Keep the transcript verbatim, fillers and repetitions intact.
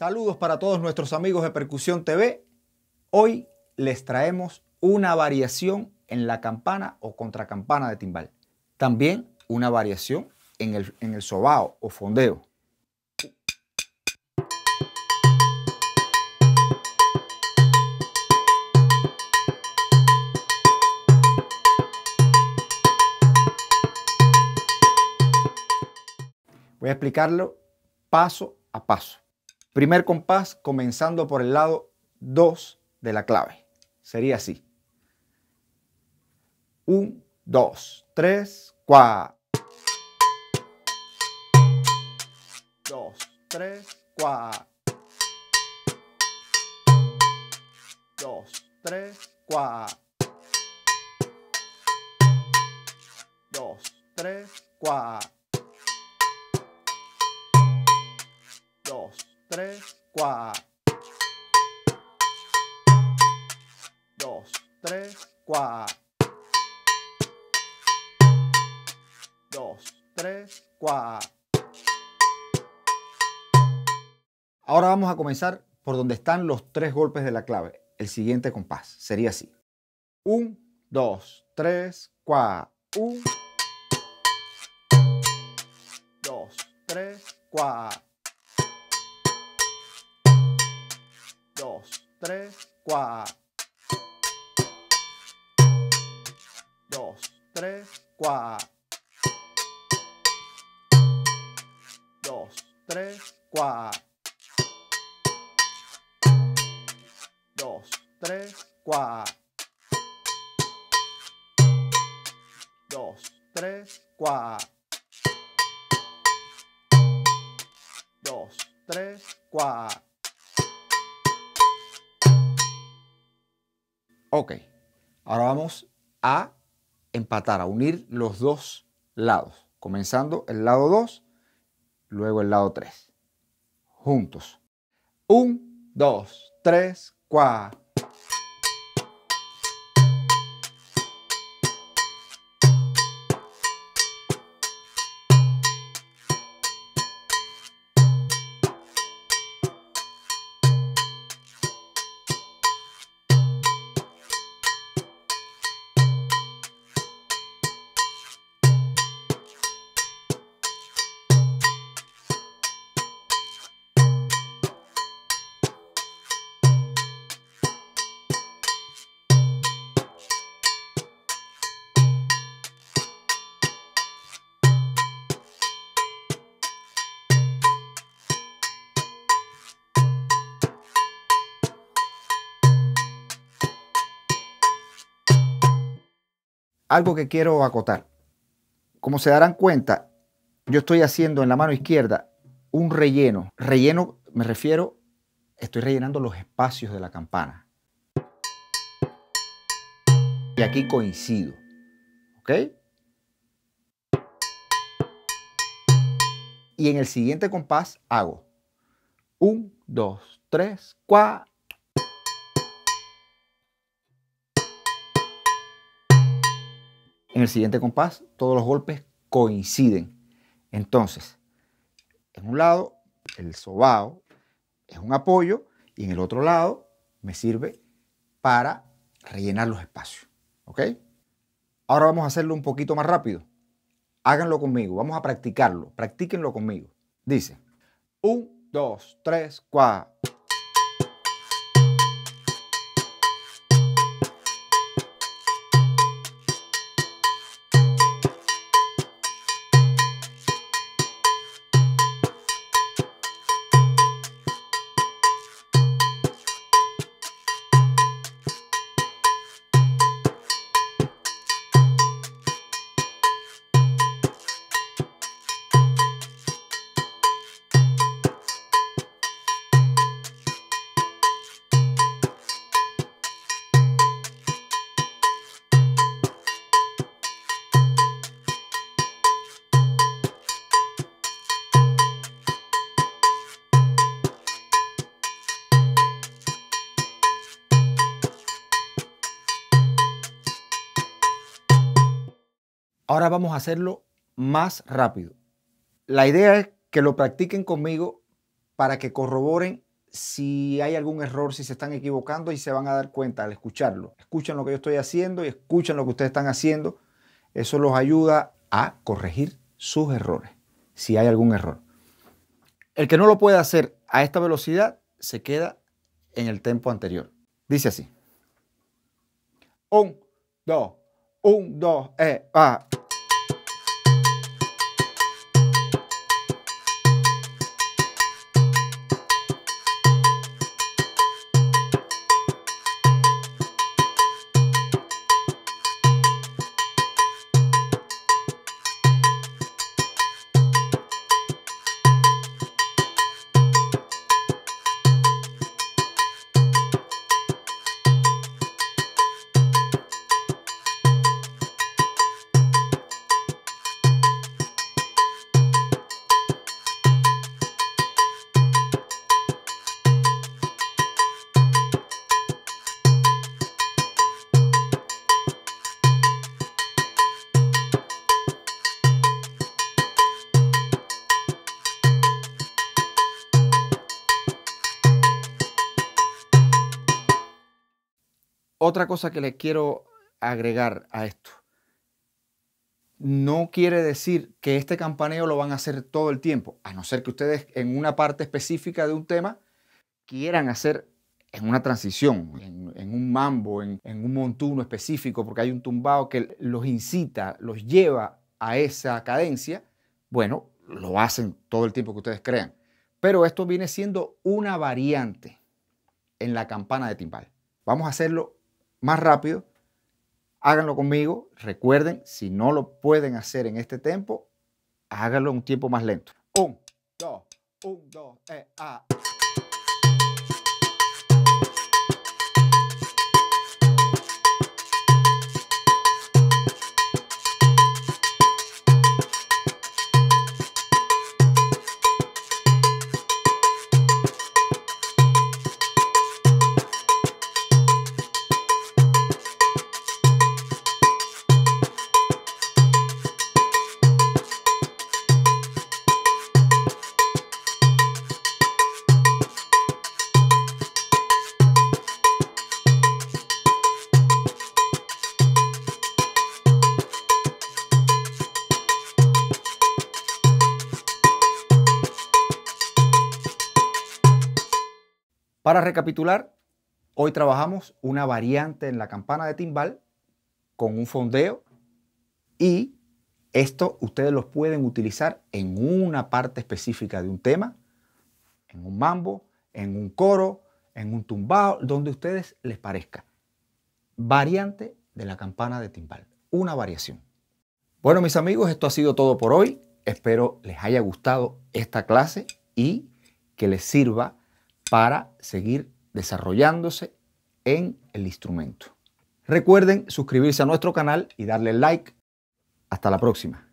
Saludos para todos nuestros amigos de Percusión T V. Hoy les traemos una variación en la campana o contracampana de timbal. También una variación en el, en el sobao o fondeo. Voy a explicarlo paso a paso. Primer compás comenzando por el lado dos de la clave. Sería así. uno, dos, tres, cuatro. dos, tres, cuatro. dos, tres, cuatro. dos, tres, cuatro. dos, tres, cuatro. dos, tres, cuatro. dos, tres, cuatro. Ahora vamos a comenzar por donde están los tres golpes de la clave. El siguiente compás sería así. uno, dos, tres, cuatro. uno, dos, tres, cuatro. dos, tres, cuatro. dos, tres, cuatro. dos, tres, cuatro. dos, tres, cuatro. dos, tres, cuatro. dos, tres, cuatro. Ok, ahora vamos a empatar, a unir los dos lados, comenzando el lado dos, luego el lado tres, juntos. uno, dos, tres, cuatro. Algo que quiero acotar. Como se darán cuenta, yo estoy haciendo en la mano izquierda un relleno. Relleno, me refiero, estoy rellenando los espacios de la campana. Y aquí coincido. ¿Ok? Y en el siguiente compás hago uno, dos, tres, cuatro. En el siguiente compás, todos los golpes coinciden. Entonces, en un lado, el sobao es un apoyo y en el otro lado me sirve para rellenar los espacios. ¿Ok? Ahora vamos a hacerlo un poquito más rápido. Háganlo conmigo, vamos a practicarlo. Practíquenlo conmigo. Dice, uno, dos, tres, cuatro. Ahora vamos a hacerlo más rápido. La idea es que lo practiquen conmigo para que corroboren si hay algún error, si se están equivocando, y se van a dar cuenta al escucharlo. Escuchen lo que yo estoy haciendo y escuchen lo que ustedes están haciendo. Eso los ayuda a corregir sus errores, si hay algún error. El que no lo puede hacer a esta velocidad se queda en el tempo anterior. Dice así. Un, dos, un, dos, eh, ah. Otra cosa que les quiero agregar a esto. No quiere decir que este campaneo lo van a hacer todo el tiempo, a no ser que ustedes en una parte específica de un tema quieran hacer en una transición, en, en un mambo, en, en un montuno específico, porque hay un tumbao que los incita, los lleva a esa cadencia. Bueno, lo hacen todo el tiempo que ustedes crean. Pero esto viene siendo una variante en la campana de timbal. Vamos a hacerlo más rápido. Háganlo conmigo. Recuerden, si no lo pueden hacer en este tempo, háganlo en un tiempo más lento. Un, dos, un, dos, eh, ah. Para recapitular, hoy trabajamos una variante en la campana de timbal con un fondeo, y esto ustedes los pueden utilizar en una parte específica de un tema, en un mambo, en un coro, en un tumbao, donde a ustedes les parezca. Variante de la campana de timbal, una variación. Bueno, mis amigos, esto ha sido todo por hoy. Espero les haya gustado esta clase y que les sirva para seguir desarrollándose en el instrumento. Recuerden suscribirse a nuestro canal y darle like. Hasta la próxima.